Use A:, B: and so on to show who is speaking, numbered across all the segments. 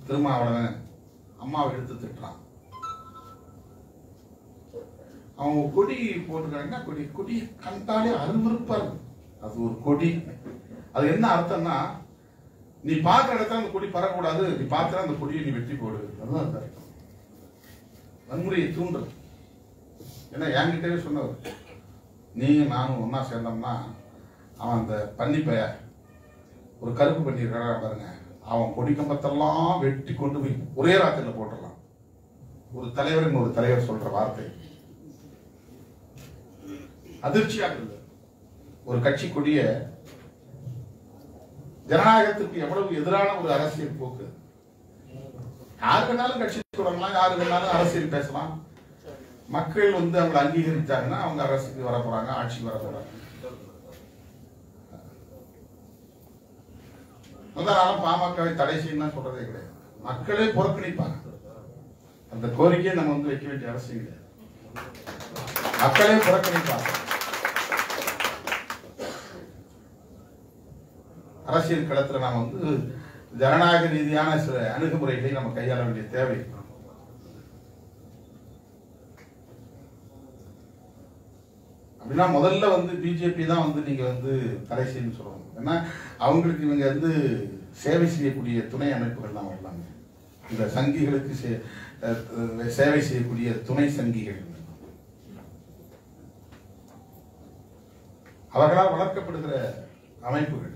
A: திருமாவளவன் அம்மாவை எடுத்து திட்டுறான். அவங்க கொடி போட்டுக்கிறாங்கன்னா கொடி கொடி கண்டாலே அருவருப்பா இருக்கு. அது ஒரு கொடி. அது என்ன அர்த்தம்னா, நீ பார்க்குற இடத்துல அந்த கொடி பறக்கூடாது, நீ பார்க்குற அந்த கொடியை நீ வெட்டி போடு, அதுதான் அந்த அர்த்தம். வன்முறையை தூண்டுறது. ஏன்னா என்கிட்டவே சொன்னவர், நீயும் நானும் ஒன்னா சேர்ந்தோம்னா அவன் அந்த பன்னிப்பைய ஒரு கருப்பு பண்ணியிருக்காரா பாருங்க, அவன் கொடி கம்பத்தெல்லாம் வெட்டி கொண்டு போய் ஒரே ராத்திரியில் போட்டுடலாம். ஒரு தலைவர் ஒரு தலைவர் சொல்ற வார்த்தை அதிர்ச்சியாக இருந்தது. ஒரு கட்சி கொடிய ஜனநாயகத்துக்கு எவ்வளவு எதிரான ஒரு அரசியல் போக்கு. யாரு வேணாலும் கட்சி தொடங்கலாம், யாரு வேணாலும் அரசியல் பேசலாம். மக்கள் அவங்களை அங்கீகரித்தாங்கன்னா அவங்க அரசுக்கு வர போறாங்க, ஆட்சிக்கு வர போறாங்க. முதலாலும் பாமகவை தடை செய்யணும் சொல்றதே கிடையாது. மக்களே புறக்கணிப்பாங்க. அந்த கோரிக்கையை நம்ம வைக்க வேண்டிய அவசியம் கிடையாது. மக்களே புறக்கணிப்பாங்க. அரசியல் களத்துல நாம ஜனநாயக ரீதியான சில அணுகுமுறைகளை நம்ம கையாள வேண்டிய தேவை. அப்படின்னா முதல்ல பிஜேபி தான் நீங்க தடை செய்யணும்னு சொல்லணும். ஏன்னா அவங்களுக்கு இவங்க சேவை செய்யக்கூடிய துணை அமைப்புகள் தான் வரலாங்க. இந்த சங்கிகளுக்கு சேவை செய்யக்கூடிய துணை சங்கிகள் அவர்களால் வளர்க்கப்படுகிற அமைப்புகள்.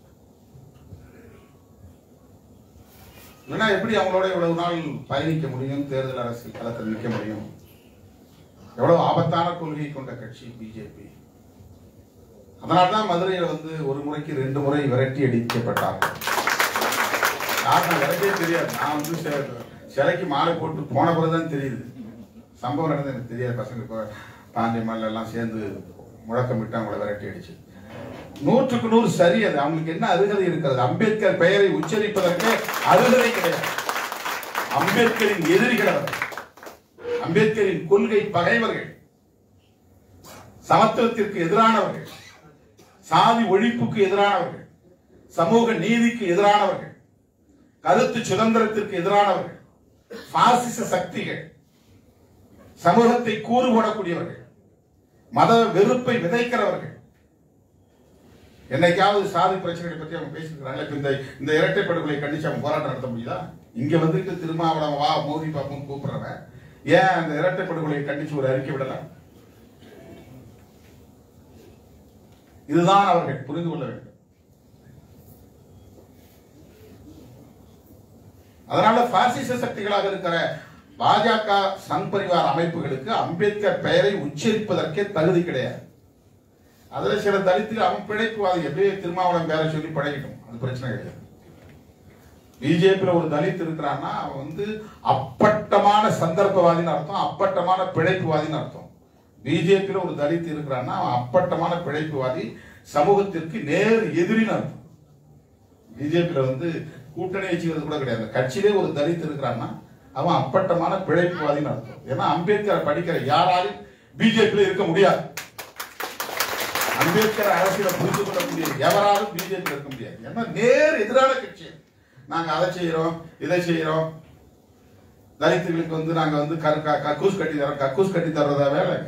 A: இல்லைன்னா எப்படி அவங்களோட இவ்வளவு நாள் பயணிக்க முடியும், தேர்தல் அரசியல் களத்தில் நிற்க முடியும்? எவ்வளவு ஆபத்தான கொள்கை கொண்ட கட்சி பிஜேபி. அதனால்தான் மதுரையில் ஒரு முறைக்கு 2 முறை விரட்டி அடிக்கப்பட்டார்கள். யாருன்னா எனக்கே தெரியாது. நான் சிலைக்கு மாலை போட்டு போன பிறகுதான் தெரியுது. சம்பவம் நடந்து எனக்கு தெரியாது. பசங்க பாண்டியமல் எல்லாம் சேர்ந்து முழக்கமிட்டு அவங்களை விரட்டி அடிச்சு. 100க்கு 100 சரி. அது அவங்களுக்கு என்ன அருகதை இருக்கிறது? அம்பேத்கர் பெயரை உச்சரிப்பதற்கு அருகதை கிடையாது. அம்பேத்கரின் எதிரிகள் அவர்கள். அம்பேத்கரின் கொள்கை பகைவர்கள், சமத்துவத்திற்கு எதிரானவர்கள், சாதி ஒழிப்புக்கு எதிரானவர்கள், சமூக நீதிக்கு எதிரானவர்கள், கருத்து சுதந்திரத்திற்கு எதிரானவர்கள், பாசிச சக்திகள், சமூகத்தை கூறு போடக்கூடியவர்கள், மத வெறுப்பை விதைக்கிறவர்கள். என்னைக்காவது சாதி பிரச்சனைகளை பற்றி அவங்க பேசிருக்கிறாங்க. இப்ப இந்த இரட்டை படுகொலை கண்டிச்சு அவங்க போராட்டம் நடத்த முடியுதா? இங்க திருமாவளவன் வா மோதி பாப்போம் கூப்பிடுறவன் ஏன் அந்த இரட்டை படுகொலையை கண்டிச்சு ஒரு அறிக்கை விடலாம்? இதுதான் அவர்கள் புரிந்து கொள்ள வேண்டும். அதனால பாசிச சக்திகளாக இருக்கிற பாஜக சங் பரிவார் அமைப்புகளுக்கு அம்பேத்கர் பெயரை உச்சரிப்பதற்கே தகுதி கிடையாது. அதுல சில தலித்துகள் அவன் பிழைப்புவாதி எப்படியே திருமாவளவன் பேரை சொல்லி பழகிட்டோம், அது பிரச்சனை கிடையாது. பிஜேபியில ஒரு தலித் இருக்கிறான்னா அவன் அப்பட்டமான சந்தர்ப்பவாதின்னு அர்த்தம், அப்பட்டமான பிழைப்புவாதின்னு அர்த்தம். பிஜேபியில ஒரு தலித் இருக்கிறான்னா அவன் அப்பட்டமான பிழைப்புவாதி, சமூகத்திற்கு நேர் எதிரின்னு அர்த்தம். பிஜேபியில கூட்டணி வச்சுக்கிறது கூட கிடையாது. கட்சியிலே ஒரு தலித் இருக்கிறான்னா அவன் அப்பட்டமான பிழைப்புவாதின்னு அர்த்தம். ஏன்னா அம்பேத்கரை படிக்கிற யாராலும் பிஜேபியில இருக்க முடியாது. அம்பேத்கர் அரசியலை புரிந்து கொள்ளக்கூடிய எவராலும் பிஜேபி இருக்க முடியாது. ஏன்னா நேர் எதிரான கட்சி. நாங்க அதை செய்யறோம், இதை செய்யறோம், தலித்துகளுக்கு நாங்க கக்கூஸ் கட்டி தரோம். கக்கூஸ் கட்டி தர்றதா வேலைங்க?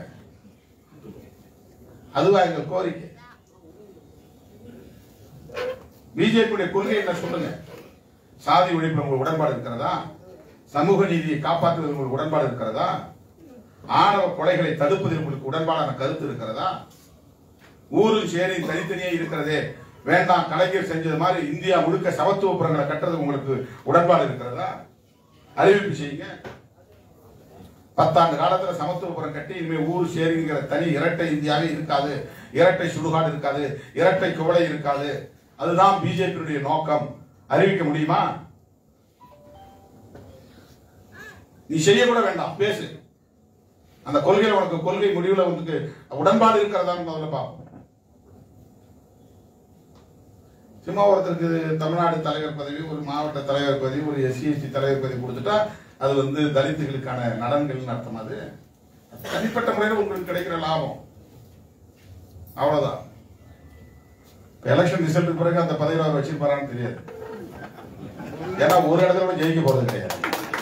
A: அதுவா எங்க கோரிக்கை? பிஜேபியுடைய கொள்கை என்ன சொல்லுங்க? சாதி ஒழிப்பு உங்களுக்கு உடன்பாடு இருக்கிறதா? சமூக நீதியை காப்பாற்றுவது உங்களுக்கு உடன்பாடு இருக்கிறதா? ஆணவ கொலைகளை தடுப்பதில் உங்களுக்கு உடன்பாடான கருத்து இருக்கிறதா? ஊரில் சேரி தனித்தனியே இருக்கிறதே வேண்டாம், கலைஞர் செஞ்சது மாதிரி இந்தியா முழுக்க சமத்துவபுரங்களை கட்டுறது உங்களுக்கு உடன்பாடு இருக்கிறதா? அறிவிப்பு செய்யுங்க. 10 ஆண்டு காலத்துல சமத்துவபுரம் கட்டி இனிமே ஊர் சேரிங்கிற தனி இரட்டை இந்தியாவே இருக்காது, இரட்டை சுடுகாடு இருக்காது, இரட்டை குவளை இருக்காது. அதுதான் பிஜேபியுடைய நோக்கம். அறிவிக்க முடியுமா? நீ செய்ய கூட வேண்டாம், பேசு. அந்த கொள்கையில உனக்கு கொள்கை முடிவுல உடன்பாடு இருக்கிறதா முதல்ல பார்ப்போம். சும்மா ஒருத்தருக்கு தமிழ்நாடு தலைவர் பதவி, ஒரு மாவட்ட தலைவர் பதவி, ஒரு SC/ST தலைவர் பதவி கொடுத்துட்டா அது தலித்துகளுக்கான நலன்கள் அர்த்தம். அது தனிப்பட்ட முறையில் உங்களுக்கு கிடைக்கிற லாபம், அவ்வளவுதான். எலெக்ஷன் ரிசல்ட் பிறகு அந்த பதவியில் அவர் வச்சிருப்பாரான்னு தெரியாது. ஏன்னா ஒரு இடத்துல ஜெயிக்க போறது கிடையாது.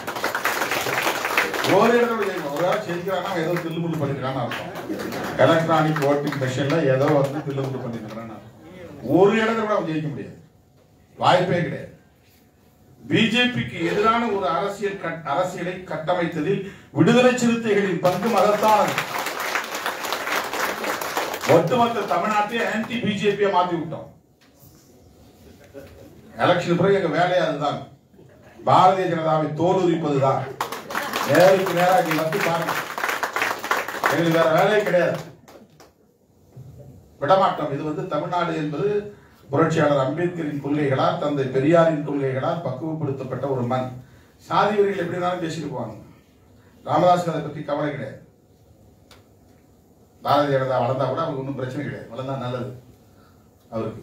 A: ஒரு இடத்துல ஜெயிக்க ஒரு ஆள் ஜெயிக்கிறான்னா ஏதோ தில்லுமுள்ளு பண்ணிக்கிறான்னு அர்த்தம். எலக்ட்ரானிக் ஓட்டிங் மிஷின்ல ஏதோ வந்து தில்லுமுள்ளு பண்ணிக்கிறான்னு ஒரு இடத்துல கூட அவன் ஜெயிக்க முடியாது, வாய்ப்பே கிடையாது. பிஜேபிக்கு எதிரான ஒரு அரசியலை கட்டமைத்ததில் விடுதலை சிறுத்தைகளின் பங்கு மகத்தானது. ஒட்டுமொத்த தமிழ்நாட்டை ஆன்டி பிஜேபியை மாத்தி விட்டோம். எலெக்ஷன் பிறகு எங்க வேலையா அதுதான், பாரதிய ஜனதாவை தோலுரிப்பதுதான். நேருக்கு நேராக வந்து பாருங்க, எங்களுக்கு வேற வேலையே கிடையாது, விடமாட்டோம். இது வந்து தமிழ்நாடு என்பது புரட்சியாளர் அம்பேத்கரின் கொள்கைகளால், தந்தை பெரியாரின் கொள்கைகளால் பக்குவப்படுத்தப்பட்ட ஒரு மண். சாதி வரிகள் எப்படி இருந்தாலும் பேசிட்டு போவாங்க. ராமதாஸ் அதை பற்றி கவலை கிடையாது. பாரதிய ஜனதா வளர்ந்தா கூட அவருக்கு ஒன்றும் பிரச்சனை கிடையாது, வளர்ந்தா நல்லது அவருக்கு.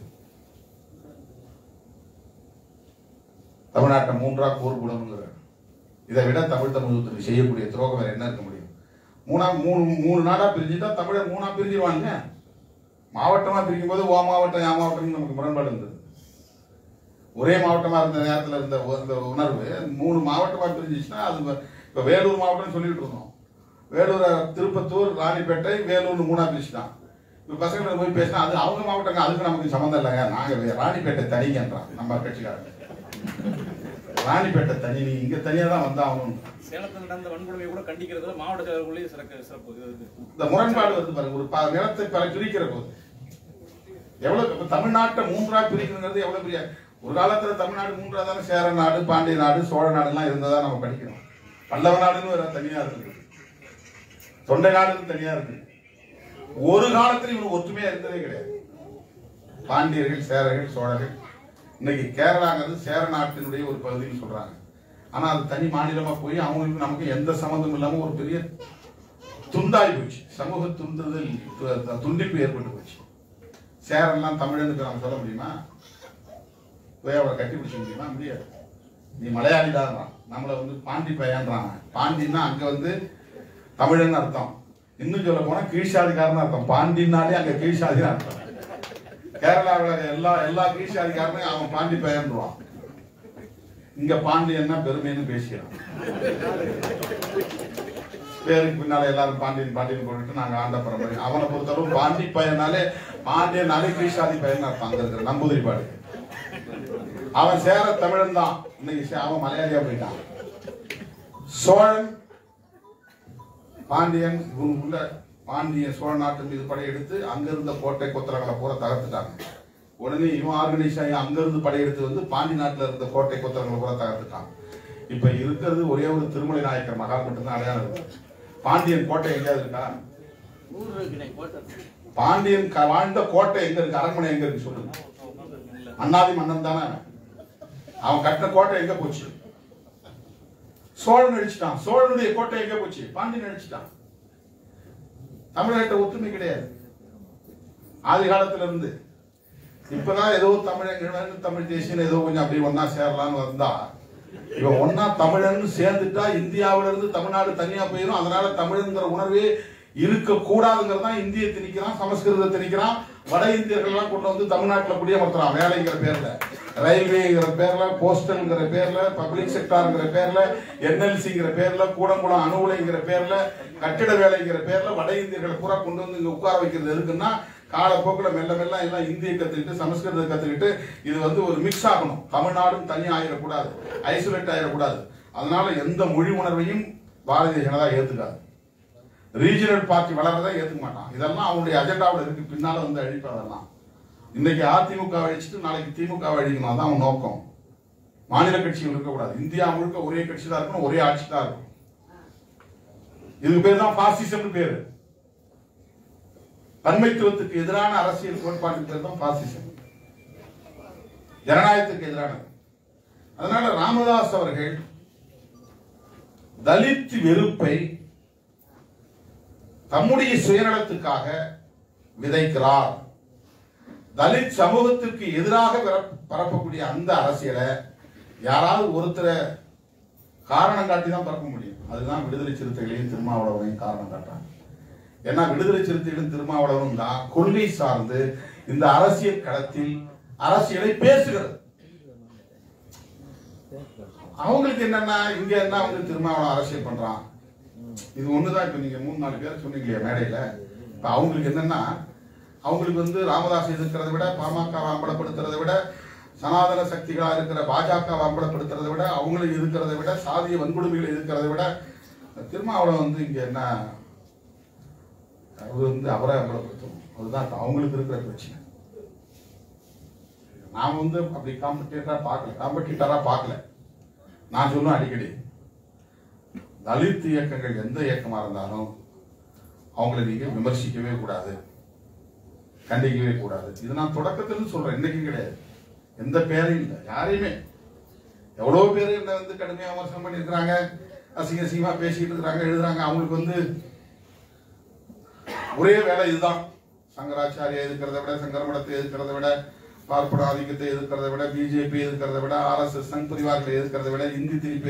A: தமிழ்நாட்டை மூன்றா போர் குணம்ங்கிற இதை விட தமிழ் சமூகத்துக்கு செய்யக்கூடிய துரோகம் வேற என்ன இருக்க முடியும்? மூணு நாடா பிரிஞ்சுட்டா தமிழை மூணா பிரிஞ்சிருவாங்க. மாவட்டமா பிரிக்கும் போது ஓ மாவட்டம் யா மாவட்டம் நமக்கு முரண்பாடு இருந்தது. ஒரே மாவட்டமா இருந்த நேரத்தில் இருந்த உணர்வு 3 மாவட்டமா பிரிஞ்சிச்சுன்னா அது இப்ப வேலூர் மாவட்டம் சொல்லிட்டு இருந்தோம். வேலூர், திருப்பத்தூர், ராணிப்பேட்டை, வேலூர் 3ஆ பிரிச்சுதான். இப்ப பசங்களை போய் பேசினா அது அவங்க மாவட்டங்க, அதுக்கு நமக்கு சம்மந்தம் இல்லைங்க, நாங்க ராணிப்பேட்டை தனிங்கன்றான் நம்ம கட்சிக்காரங்க. ராணிப்பேட்டை தனி, நீ இங்க தனியா தான் வந்தா ஆகணும்.
B: சேலத்தில் நடந்த வன்கொடுமையை கூட கண்டிக்கிறதுல மாவட்ட செயலர்களுடைய சிறப்பு.
A: இந்த முரண்பாடு வந்து பாருங்க, ஒரு நிலத்தை பிரிக்கிற போது எவ்வளவு தமிழ்நாட்டை மூன்றா பிரிக்கணுங்கிறது எவ்வளவு பெரிய ஒரு காலத்துல தமிழ்நாடு மூன்றா தானே, சேர நாடு, பாண்டிய நாடு, சோழ நாடு எல்லாம் இருந்ததா நம்ம படிக்கிறோம். பல்லவ நாடுன்னு ஒரு தனியா இருக்கு, தொண்டை நாடுன்னு தனியா இருக்கு. ஒரு காலத்துல இவங்க ஒற்றுமையா இருந்ததே கிடையாது. பாண்டியர்கள், சேரர்கள், சோழர்கள். இன்னைக்கு கேரளாங்கிறது சேர நாட்டினுடைய ஒரு பகுதின்னு சொல்றாங்க. ஆனா அது தனி மாநிலமா போய் அவங்களுக்கு நமக்கு எந்த சம்பந்தமும் இல்லாம ஒரு பெரிய துண்டாய் போச்சு, சமூக துண்டிப்பு ஏற்பட்டு போச்சு. சேரெல்லாம் தமிழனுக்கு நம்ம சொல்ல முடியுமா? போய் அவரை கட்டி பிடிச்ச முடியுமா? முடியாது. நீ மலையாளிதான், நம்மளை வந்து பாண்டி பையன்றாங்க. பாண்டின்னா அங்க வந்து தமிழன் அர்த்தம். இன்னும் சொல்ல போனா கீழ்சாதிக்காரன் அர்த்தம். பாண்டினாலே அங்க கீழ்சாதி அர்த்தம். கேரளாவில் எல்லா கீழ்சாதிக்காரனும் அவன் பாண்டி பையன்றான். இங்க பாண்டியன்னா பெருமைன்னு பேசிக்கிறான். பேருக்கு பின்னால எல்லாரும் பாண்டியன் பாண்டியன் போட்டுட்டு நாங்க ஆண்ட பரம்பரை. அவனை பொறுத்தளவு பாண்டி பையனாலே பாண்டியனாலே கீழ்சாதி பையன் அர்த்தம். அங்க இருக்கிற நம்பூதிரி பாடு அவன் சேர தமிழன் தான். இன்னைக்கு அவன் மலையாளியா போயிட்டான். சோழன், பாண்டியன் உள்ள பாண்டியன் சோழ நாட்டு மீது படையெடுத்து அங்க இருந்த கோட்டை கொத்தரங்களை பூரா தகர்த்துட்டாங்க. உடனே இவன் ஆர்கனைஸ் ஆகி அங்கிருந்து படையெடுத்து வந்து பாண்டி நாட்டில் இருந்த கோட்டை கொத்தரங்களை பூரா தகர்த்துட்டான். இப்ப இருக்கிறது ஒரே ஒரு திருமலை நாயக்கர் மகால் மட்டும்தான் அடையாளம் இருக்கு. பாண்டியன் கோட்டை எங்கேயாவது இருக்கா? பாண்டியன் வாழ்ந்த கோட்டை எங்க இருக்கு? அரண்மனை எங்க இருக்கு சொல்லுங்க. அண்ணாதி மன்னன் தானே அவன் கட்டின கோட்டை எங்க போச்சு? சோழன் அடிச்சுட்டான். சோழனுடைய கோட்டை எங்க போச்சு? பாண்டியன் அடிச்சுட்டான். தமிழ்நாட்டை ஒற்றுமை கிடையாது ஆதி காலத்துல இருந்து. இப்பதான் ஏதோ தமிழ் தேசியம் ஏதோ கொஞ்சம் அப்படி ஒன்னா சேரலாம்னு வந்தா, இவன் ஒன்னா தமிழன் சேர்ந்துட்டா இந்தியாவில இருந்து தமிழ்நாடு தனியா போயிடும். அதனால தமிழ்ங்கிற உணர்வே இருக்க கூடாதுங்கிறது தான் இந்திய திணிக்கிறான், சமஸ்கிருதத்தை திணிக்கிறான். வட இந்தியர்கள் எல்லாம் கொண்டு வந்து தமிழ்நாட்டில் குடியமர்த்துறான். வேலைங்கிற பேர்ல, ரயில்வேங்கிற பேர்ல, போஸ்டல்ங்கிற பேர்ல, பப்ளிக் செக்டார்ங்கிற பேர்ல, என்எல்சிங்கிற பேர்ல, கூடங்குளம் அணு உலைங்கிற பேர்ல, கட்டிட வேலைங்கிற பேர்ல வட இந்தியர்களை பூரா கொண்டு வந்து இங்க உட்கார வைக்கிறது எதுக்குன்னா, காலப்போக்கில் மெல்ல மெல்ல எல்லாம் இந்தியை கத்துக்கிட்டு சமஸ்கிருதத்தை கத்துக்கிட்டு இது வந்து ஒரு மிக்ஸ் ஆகணும். தமிழ்நாடும் தனியாக ஆயிடக்கூடாது, ஐசோலேட் ஆயிடக்கூடாது. அதனால எந்த மொழி உணர்வையும் பாரதிய ஜனதா ஏத்துக்காது. ரீஜனல் பார்ட்டி வளர்றதை ஏத்துக்க மாட்டான். இதெல்லாம் அவனுடைய அஜெண்டாவில் இருக்கு. பின்னால வந்து அழிப்பதெல்லாம் இன்னைக்கு அதிமுக அழிச்சிட்டு நாளைக்கு திமுக அழிக்கணும். அதான் அவன் நோக்கம். மாநில கட்சிகள் இருக்கக்கூடாது. இந்தியா முழுக்க ஒரே கட்சி தான் இருக்கணும், ஒரே ஆட்சி தான் இருக்கும். இதுக்கு பேர் தான் பாசிசம் பேரு. பன்மைத்துவத்துக்கு எதிரான அரசியல் கோட்பாட்டுக்கு பேர் தான் பாசிசம், ஜனநாயகத்துக்கு எதிரானது. அதனால ராமதாஸ் அவர்கள் தலித் வெறுப்பை தம்முடைய சுயநலத்துக்காக விதைக்கிறார். தலித் சமூகத்திற்கு எதிராக பரப்பக்கூடிய அந்த அரசியலை யாராவது ஒருத்தரை காரணம் காட்டி தான் பரப்ப முடியும். அதுதான் விடுதலை சிறுத்தைகளையும் திருமாவளவனையும் காரணம் காட்டுறாங்க. ஏன்னா விடுதலை சிறுத்தைகளும் திருமாவளவனும் தான் கொள்கை சார்ந்து இந்த அரசியல் களத்தில் அரசியலை பேசுகிறது. அவங்களுக்கு என்னன்னா இங்க என்ன அவங்க திருமாவளவன் அரசியல் பண்றான், இது ஒண்ணுதான். இப்ப நீங்க 3-4 பேர் சொன்னீங்க மேடையில. இப்ப அவங்களுக்கு என்னன்னா, அவங்களுக்கு வந்து ராமதாஸ் எதிர்க்கிறத விட, பாமக அம்பலப்படுத்துறதை விட, சனாதன சக்திகளா இருக்கிற பாஜக அம்பலப்படுத்துறதை விட, அவங்களுக்கு எதிர்க்கிறதை விட, சாதிய வன்கொடுமைகளை எதிர்க்கிறதை விட, திருமாவளவன் வந்து இங்க என்ன, அவர் வந்து அவரை அம்பலப்படுத்தணும். அதுதான் அவங்களுக்கு இருக்கிற பிரச்சனை. நான் வந்து அப்படி காம்படிட்டரா பார்க்கல. நான் சொல்லுவேன் அடிக்கடி, தலித் இயக்கங்கள் எந்த இயக்கமா இருந்தாலும் அவங்களை நீங்க விமர்சிக்கவே கூடாது, கண்டிக்கவே கூடாது. இது நான் தொடக்கத்தில் சொல்றேன், இன்னைக்கும் கிடையாது. எந்த பேரையும் இல்லை, யாரையுமே. எவ்வளவு பேர் என்ன வந்து கடுமையா விமர்சனம் பண்ணிருக்கிறாங்க, அசிங்கமா பேசிட்டு இருக்கிறாங்க, எழுதுறாங்க. அவங்களுக்கு வந்து ஒரே வேலை இதுதான். சங்கராச்சாரியா எதிர்க்கிறத விட, சங்கரமடத்தை எதிர்க்கிறத விட, பார்ப்பன ஆதிக்கத்தை எதிர்க்கிறத விட, பிஜேபி எதிர்க்கிறத விட, RSS சங் பரிவார்களை எதிர்க்கிறத விட, இந்தி திருப்பி